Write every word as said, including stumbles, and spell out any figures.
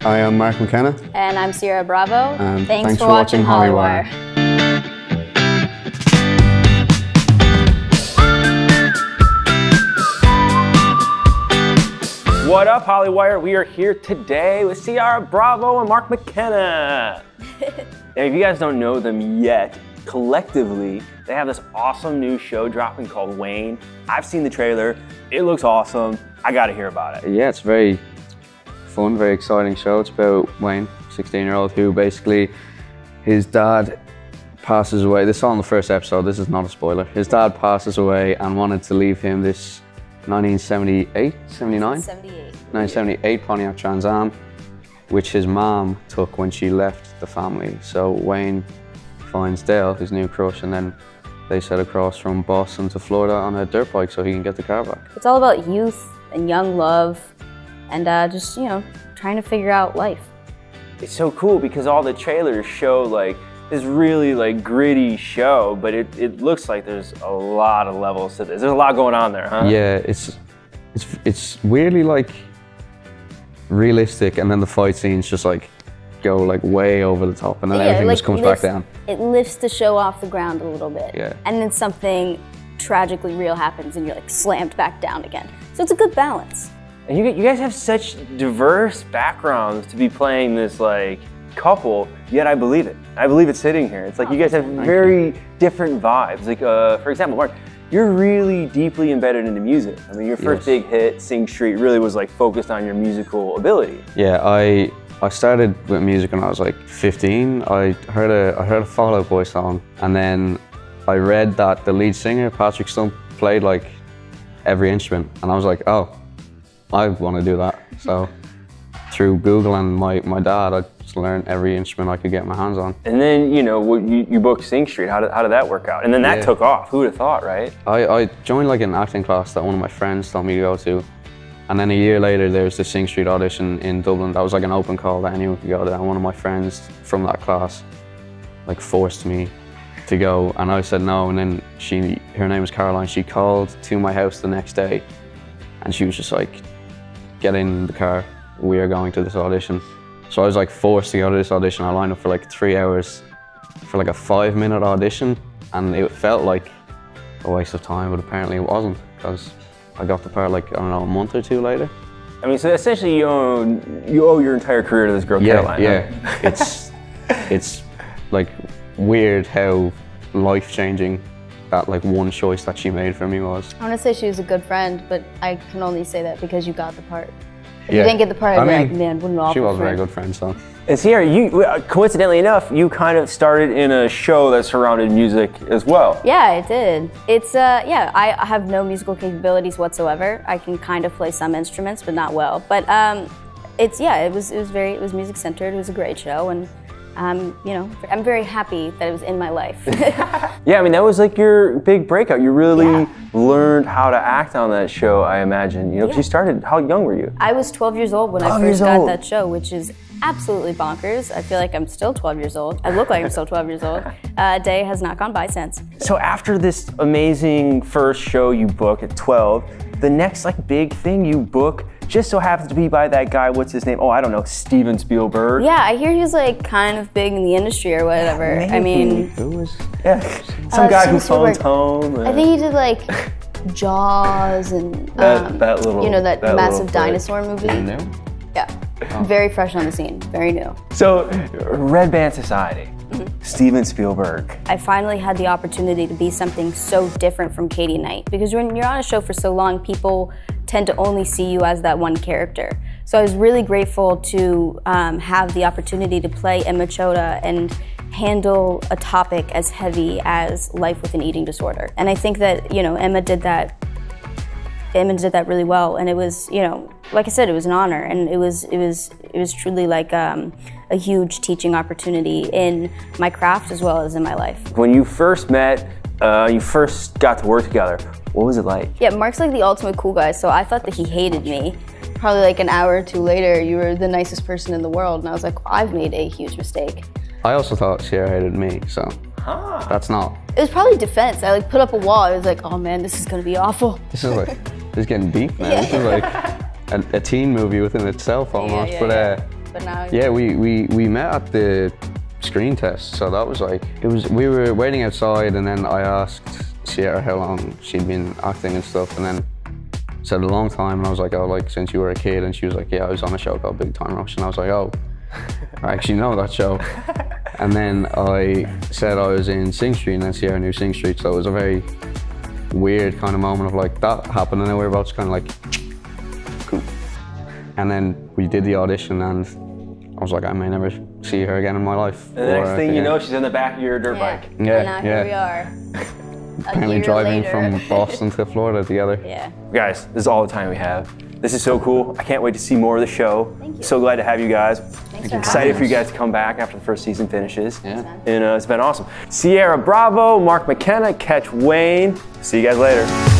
I am Mark McKenna. And I'm Ciara Bravo. And thanks, thanks for, for watching, watching Hollywire. Hollywire. What up, Hollywire? We are here today with Ciara Bravo and Mark McKenna. Now, if you guys don't know them yet, collectively, they have this awesome new show dropping called Wayne. I've seen the trailer. It looks awesome. I gotta hear about it. Yeah, it's very fun, very exciting show. It's about Wayne, sixteen year old, who basically, his dad passes away. This is all in the first episode, this is not a spoiler. His dad passes away and wanted to leave him this nineteen seventy-eight, seventy-nine? seventy-eight. nineteen seventy-eight Pontiac Trans Am, which his mom took when she left the family. So Wayne finds Dale, his new crush, and then they set across from Boston to Florida on a dirt bike so he can get the car back. It's all about youth and young love and uh, just, you know, trying to figure out life. It's so cool because all the trailers show like this really like gritty show, but it, it looks like there's a lot of levels to this. There's a lot going on there, huh? Yeah, it's, it's, it's weirdly like realistic, and then the fight scenes just like go like way over the top, and then yeah, everything like just comes lifts, back down. It lifts the show off the ground a little bit. Yeah. And then something tragically real happens and you're like slammed back down again. So it's a good balance. And you, you guys have such diverse backgrounds to be playing this like couple, yet I believe it. I believe it sitting here. It's like oh, you guys have Thank very you. different vibes. Like uh, for example, Mark, you're really deeply embedded into music. I mean, your first Yes. big hit, Sing Street, really was like focused on your musical ability. Yeah, I I started with music when I was like fifteen. I heard a I heard a Fall Out Boy song, and then I read that the lead singer, Patrick Stump, played like every instrument, and I was like, oh, I want to do that. So through Google and my, my dad, I just learned every instrument I could get my hands on. And then, you know, you, you booked Sing Street. How did, how did that work out? And then that Yeah. took off. Who would have thought, right? I, I joined like an acting class that one of my friends told me to go to. And then a year later, there was the Sing Street audition in Dublin. That was like an open call that anyone could go to. And one of my friends from that class like forced me to go, and I said no. And then she, her name was Caroline, she called to my house the next day, and she was just like, get in the car, we are going to this audition. So I was like forced to go to this audition. I lined up for like three hours for like a five minute audition, and it felt like a waste of time, but apparently it wasn't, because I got the part like, I don't know, a month or two later. I mean, so essentially you own, you owe your entire career to this girl, Yeah, Caroline. yeah. Huh? It's, it's like weird how life-changing that like one choice that she made for me was. I want to say she was a good friend, but I can only say that because you got the part. If Yeah. you didn't get the part, I'd I be mean, like, man, what an awful She was a very friend. good friend, so. And Ciara, you, coincidentally enough, you kind of started in a show that surrounded music as well. Yeah, I did. It's, uh, yeah, I I have no musical capabilities whatsoever. I can kind of play some instruments, but not well. But um, it's, yeah, it was, it was very, it was music-centered. It was a great show, and um, you know, I'm very happy that it was in my life. Yeah, I mean, that was like your big breakout. You really Yeah. learned how to act on that show, I imagine. You know, 'cause Yeah. you started, how young were you? I was twelve years old when I twelve first years got old. that show, which is absolutely bonkers. I feel like I'm still twelve years old. I look like I'm still twelve years old. A day has not gone by since. So after this amazing first show you book at twelve, the next like big thing you book just so happens to be by that guy, what's his name? Oh, I don't know, Steven Spielberg. Yeah, I hear he's like kind of big in the industry or whatever. I mean, Who was? Yeah. Some Uh, guy who Steven phones home. I think he did like Jaws and That- um, that little- you know, that, that massive little flick. dinosaur movie. You knew? Yeah, very fresh on the scene, very new. So, Red Band Society, Mm-hmm. Steven Spielberg. I finally had the opportunity to be something so different from Katie Knight, because when you're on a show for so long, people tend to only see you as that one character. So I was really grateful to um, have the opportunity to play Emma Chota and handle a topic as heavy as life with an eating disorder. And I think that, you know, Emma did that Emma did that really well, and it was, you know, like I said, it was an honor, and it was, it was, it was truly like um, a huge teaching opportunity in my craft as well as in my life. When you first met, uh, you first got to work together, what was it like? Yeah, Mark's like the ultimate cool guy, so I thought that he hated me. Probably like an hour or two later, you were the nicest person in the world, and I was like, I've made a huge mistake. I also thought Ciara hated me, so Huh. that's not. It was probably defense. I like put up a wall. I was like, oh man, this is gonna be awful. This is like, this is getting deep now. Yeah. This is like a, a teen movie within itself almost. yeah, but yeah. uh, but now. Yeah, we, we, we met at the screen test, so that was like, it was, we were waiting outside and then I asked Ciara how long she'd been acting and stuff, and then said a long time, and I was like, oh, like since you were a kid, and she was like, yeah, I was on a show called Big Time Rush, and I was like, oh, I actually know that show. And then I said I was in Sing Street, and then Ciara knew Sing Street, so it was a very weird kind of moment of like, that happened, and then we were both just kind of like, cool. And then we did the audition, and I was like, I may never see her again in my life. And the next thing you know, she's in the back of your dirt yeah. bike. Yeah, yeah, and now here yeah. we are. Apparently driving later. from Boston to Florida together. Yeah. Guys, this is all the time we have. This is so cool. I can't wait to see more of the show. Thank you. So glad to have you guys. Thanks for Excited for you us. guys to come back after the first season finishes. Yeah. And uh, it's been awesome. Ciara Bravo, Mark McKenna, catch Wayne. See you guys later.